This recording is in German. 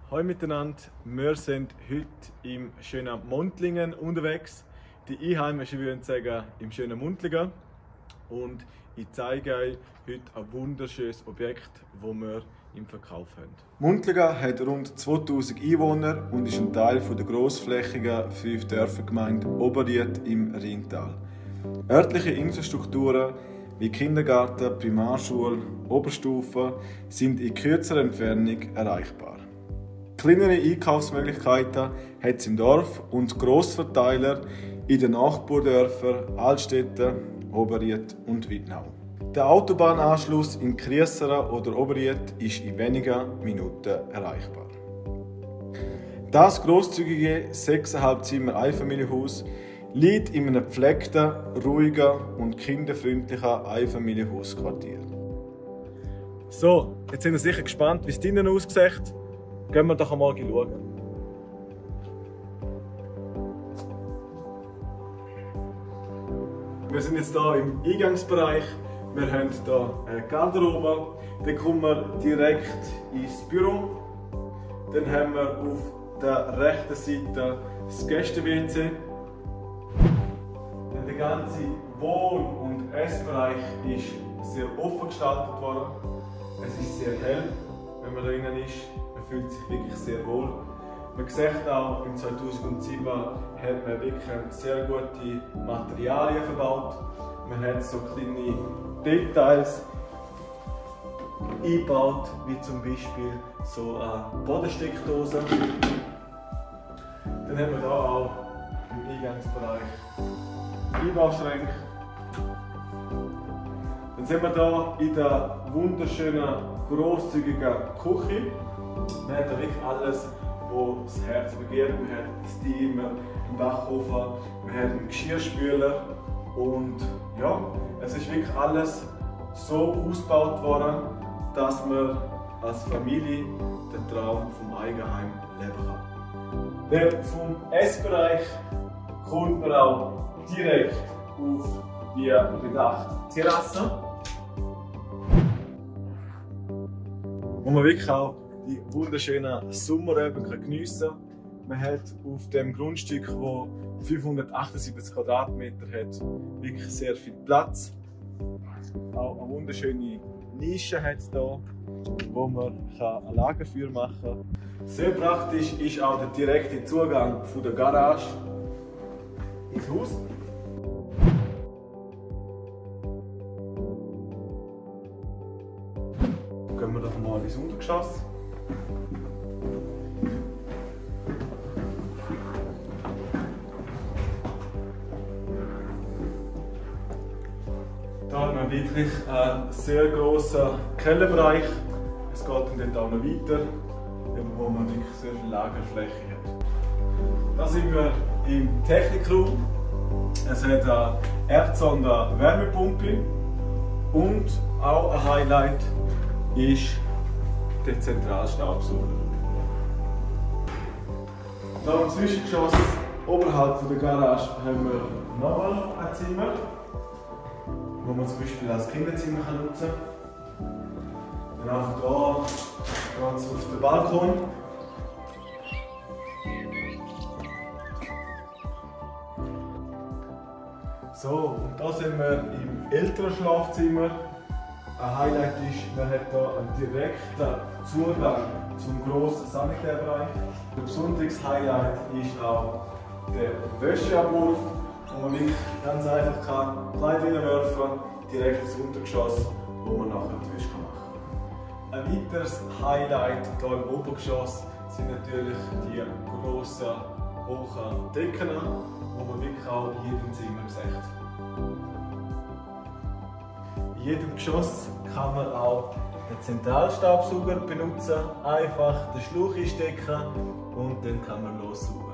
Hallo miteinander, wir sind heute im schönen Muntlingen unterwegs. Die Einheimischen würden sagen, im schönen Muntlingen. Und ich zeige euch heute ein wunderschönes Objekt, das wir im Verkauf haben. Muntlingen hat rund 2000 Einwohner und ist ein Teil der grossflächigen 5-Dörfer-Gemeinde Oberried im Rheintal. Örtliche Infrastrukturen wie Kindergarten, Primarschule, Oberstufe sind in kürzerer Entfernung erreichbar. Kleinere Einkaufsmöglichkeiten hat es im Dorf und Grossverteiler in den Nachbardörfern Altstätten, Oberried und Wittnau. Der Autobahnanschluss in Kriesseren oder Oberried ist in wenigen Minuten erreichbar. Das grosszügige 6,5 Zimmer Einfamilienhaus liegt in einem gepflegten, ruhigen und kinderfreundlichen Einfamilienhausquartier. So, jetzt sind wir sicher gespannt, wie es drinnen aussieht. Gehen wir doch einmal schauen. Wir sind jetzt hier im Eingangsbereich. Wir haben hier eine Garderobe. Dann kommen wir direkt ins Büro. Dann haben wir auf der rechten Seite das Gäste-WC. Der ganze Wohn- und Essbereich ist sehr offen gestaltet worden. Es ist sehr hell, wenn man da drinnen ist. Man fühlt sich wirklich sehr wohl. Man sieht auch, im 2007 hat man wirklich sehr gute Materialien verbaut. Man hat so kleine Details eingebaut, wie zum Beispiel so eine Bodensteckdose. Dann haben wir hier auch im Eingangsbereich Einbauschränke. Dann sind wir hier in der wunderschönen, grosszügigen Küche. Wir haben hier wirklich alles, was das Herz begehrt. Wir haben einen Steamer, einen Backofen, wir haben einen Geschirrspüler und ja, es ist wirklich alles so ausgebaut worden, dass man als Familie den Traum vom Eigenheim leben kann. Dann vom Essbereich kommt man auch direkt auf die bedachte Terrasse, wo man wirklich auch die wunderschönen Sommerabend geniessen kann. Man hat auf dem Grundstück, das 578 Quadratmeter hat, wirklich sehr viel Platz. Auch eine wunderschöne Nische hat es hier, wo man ein Lagerfeuer machen kann. Sehr praktisch ist auch der direkte Zugang von der Garage ins Haus. Gehen wir doch mal ins Untergeschoss. Hier haben wir wirklich einen sehr grossen Kellerbereich. Es geht dann auch noch weiter, wo man wirklich sehr viel Lagerfläche hat. Da sind wir im Technikraum. Es hat eine Erdsonde-Wärmepumpe und auch ein Highlight ist der Zentralstaubsauger. Hier im Zwischengeschoss oberhalb der Garage haben wir nochmal ein Zimmer, wo man zum Beispiel als Kinderzimmer nutzen kann. Dann auch hier geht es auf den Balkon. So, und da sind wir im älteren Schlafzimmer. Ein Highlight ist, man hat hier einen direkten Zugang zum grossen Sanitärbereich. Ein besonderes Highlight ist auch der Wäscheabwurf, wo man wirklich ganz einfach Kleider reinwerfen kann, direkt ins Untergeschoss, wo man nachher die Wäsche machen kann. Ein weiteres Highlight hier im Obergeschoss sind natürlich die grossen, hohen Decken, wo man wirklich auch in jedem Zimmer sieht. In jedem Geschoss kann man auch den Zentralstaubsauger benutzen, einfach den Schlauch einstecken und dann kann man lossaugen.